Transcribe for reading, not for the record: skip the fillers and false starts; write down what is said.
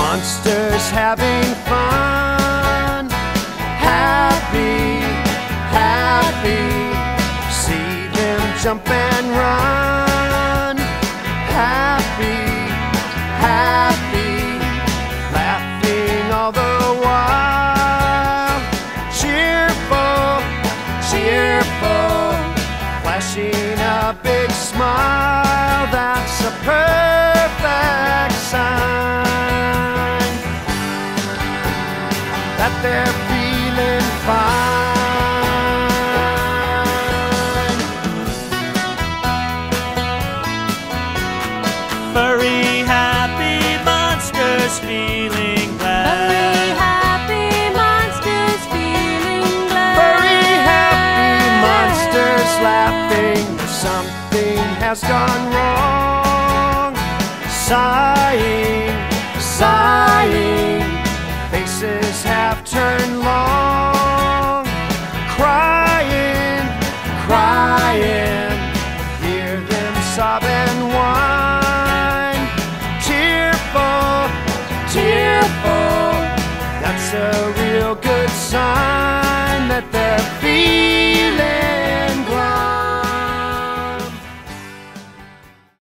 monsters having fun. Happy, happy, see them jump and run. Happy, happy, laughing all the while. Cheerful, cheerful, flashing a big smile. That's a perfect sign that they're feeling fine. Furry, happy monsters feeling glad. Furry, happy monsters feeling glad. Furry, happy monsters laughing. Something has gone wrong. Sighing, sighing, faces have turned long. Crying, crying, hear them sob and whine. Tearful, tearful, that's a real good sign that they're feeling